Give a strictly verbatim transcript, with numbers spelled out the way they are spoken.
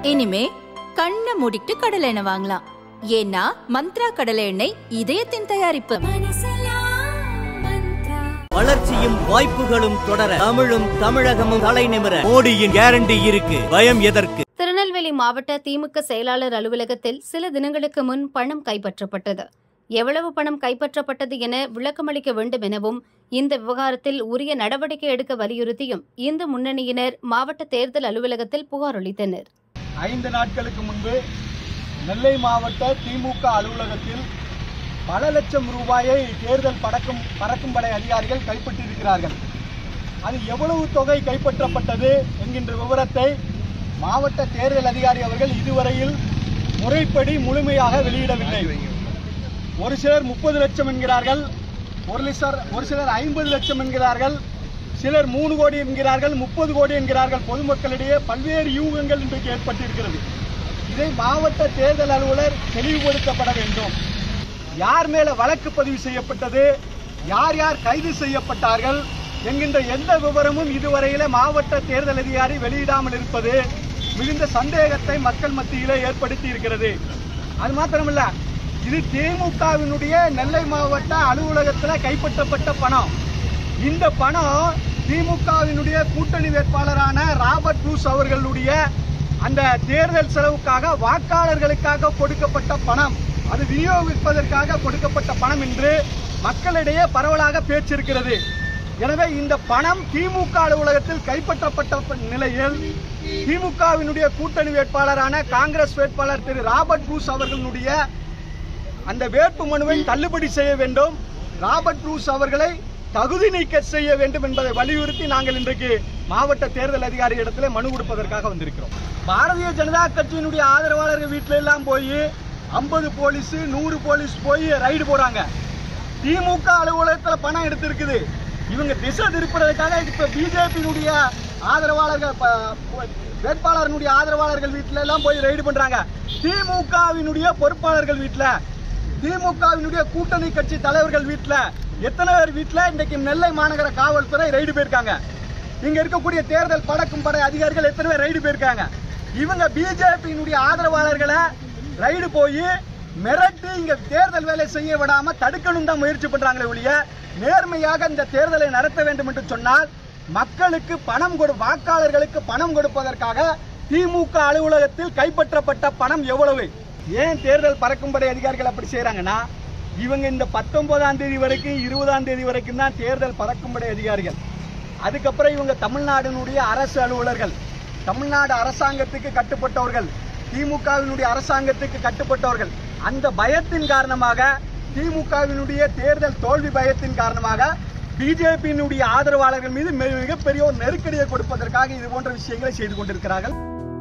இனிமே கண்ணை மூடிட்டு கடலை எண்ணெய் வாங்கலாம். ஏன்னா மந்த்ரா கடலை எண்ணெய் இதயத்தின் தயாரிப்பு. வளர்ச்சியும் வாய்ப்புகளும் தொடர தமிழும் தமிழகமும் தலை நிமிர மோடியின் கேரண்டி இருக்கு. பயம் எதற்கு? திருநெல்வேலி மாவட்ட திமுக செயலாளர் அலுவலகத்தில் சில தினங்களுக்கு முன் பணம் கைப்பற்றப்பட்டது. எவ்வளவு பணம் கைப்பற்றப்பட்டது என விளக்கமளிக்க வேண்டும் எனவும் இந்த விவகாரத்தில் உரிய நடவடிக்கை எடுக்க வலியுறுத்தியும் இந்து முன்னணியினர் மாவட்ட தேர்தல் அலுவலகத்தில் புகார் அளித்தனர். ஐந்து நாட்களுக்கு முன்பு நெல்லை மாவட்ட திமுக அலுவலகத்தில் பல லட்சம் ரூபாயை தேர்தல் பறக்கும் பறக்கும் படை அதிகாரிகள் கைப்பற்றியிருக்கிறார்கள். அது எவ்வளவு தொகை கைப்பற்றப்பட்டது என்கின்ற விவரத்தை மாவட்ட தேர்தல் அதிகாரி அவர்கள் இதுவரையில் முறைப்படி முழுமையாக வெளியிடவில்லை. ஒரு சிலர் முப்பது லட்சம் என்கிறார்கள், ஒரு சிலர் ஒரு சிலர் ஐம்பது லட்சம் என்கிறார்கள், சிலர் மூணு கோடி என்கிறார்கள், முப்பது கோடி என்கிறார்கள். பொதுமக்களிடையே பல்வேறு யூகங்கள் இன்றைக்கு ஏற்பட்டிருக்கிறது. இதை மாவட்ட தேர்தல் அலுவலர் தெளிவுபடுத்தப்பட வேண்டும். யார் மேல வழக்கு பதிவு செய்யப்பட்டது, யார் யார் கைது செய்யப்பட்டார்கள் என்கின்ற எந்த விவரமும் இதுவரையில மாவட்ட தேர்தல் அதிகாரி வெளியிடாமல் இருப்பது மிகுந்த சந்தேகத்தை மக்கள் மத்தியிலே ஏற்படுத்தி இருக்கிறது. அது மாத்திரமல்ல, இது திமுகவினுடைய நெல்லை மாவட்ட அலுவலகத்தில் கைப்பற்றப்பட்ட பணம். இந்த பணம் திமுகவினுடைய கூட்டணி வேட்பாளரான ராபர்ட் ப்ரூஸ் அவர்களுடைய அந்த தேர்தல் செலவுக்காக வாக்காளர்களுக்காக கொடுக்கப்பட்ட பணம், அது விநியோகிப்பதற்காக கொடுக்கப்பட்ட பணம் என்று மக்களிடையே பரவலாக பேச்சிருக்கிறது. எனவே இந்த பணம் திமுக அலுவலகத்தில் கைப்பற்றப்பட்ட நிலையில் திமுகவினுடைய கூட்டணி வேட்பாளரான காங்கிரஸ் வேட்பாளர் திரு ராபர்ட் ப்ரூஸ் அவர்களுடைய அந்த வேட்பு மனுவை தள்ளுபடி செய்ய வேண்டும், ராபர்ட் ப்ரூஸ் அவர்களை தகுதி நீக்க செய்ய வேண்டும் என்பதை வலியுறுத்தி நாங்கள் இன்றைக்கு மாவட்ட தேர்தல் அதிகாரி இடத்துல மனு கொடுப்பதற்காக வந்திருக்கிறோம். பாரதிய ஜனதா கட்சியினுடைய ஆதரவாளர்கள் வீட்டில எல்லாம் போய் ஐம்பது போலீஸ் நூறு போலீஸ் போய் ரைடு போறாங்க. திமுக அலுவலகத்தில் பணம் எடுத்திருக்குது. இவங்க திசை திருப்புறதுக்காக இப்ப பிஜேபியினுடைய ஆதரவாளர்கள் வேட்பாளர்களுடைய ஆதரவாளர்கள் வீட்டில எல்லாம் போய் ரைடு பண்றாங்க. திமுகவினுடைய பொறுப்பாளர்கள் வீட்டில, திமுகவினுடைய கூட்டணி கட்சி தலைவர்கள் வீட்டில, எத்தனை பேர் வீட்டில இன்றைக்கு நெல்லை மாநகர காவல்துறை ரைடு போயிருக்காங்க. இங்க இருக்கக்கூடிய தேர்தல் பறக்கும் படை அதிகாரிகள் எத்தனை பேர் ரைடு போயிருக்காங்க. இவங்க பிஜேபியினுடைய ஆதரவாளர்களை ரைடு போய் மிரட்டி இங்க தேர்தல் வேலை செய்ய விடாம தடுக்கணும் தான் முயற்சி பண்றாங்களே ஒழிய நேர்மையாக இந்த தேர்தலை நடத்த வேண்டும் என்று சொன்னால் மக்களுக்கு பணம் கொடு வாக்காளர்களுக்கு பணம் கொடுப்பதற்காக திமுக அலுவலகத்தில் கைப்பற்றப்பட்ட பணம் எவ்வளவு? ஏன் தேர்தல் பறக்கும் படை அதிகாரிகள் அப்படி செய்யறாங்கன்னா, இவங்க இந்த பத்தொன்பதாம் தேதி வரைக்கும் இருபதாம் தேதி வரைக்கும் தான் தேர்தல் பறக்கும் படை அதிகாரிகள். அதுக்கப்புறம் இவங்க தமிழ்நாட்டினுடைய அரசு அலுவலர்கள், தமிழ்நாடு அரசாங்கத்துக்கு கட்டுப்பட்டவர்கள், திமுகவினுடைய அரசாங்கத்துக்கு கட்டுப்பட்டவர்கள். அந்த பயத்தின் காரணமாக, திமுகவினுடைய தேர்தல் தோல்வி பயத்தின் காரணமாக பிஜேபியினுடைய ஆதரவாளர்கள் மீது மிகப்பெரிய ஒரு நெருக்கடியை கொடுப்பதற்காக இது போன்ற விஷயங்களை செய்து கொண்டிருக்கிறார்கள்.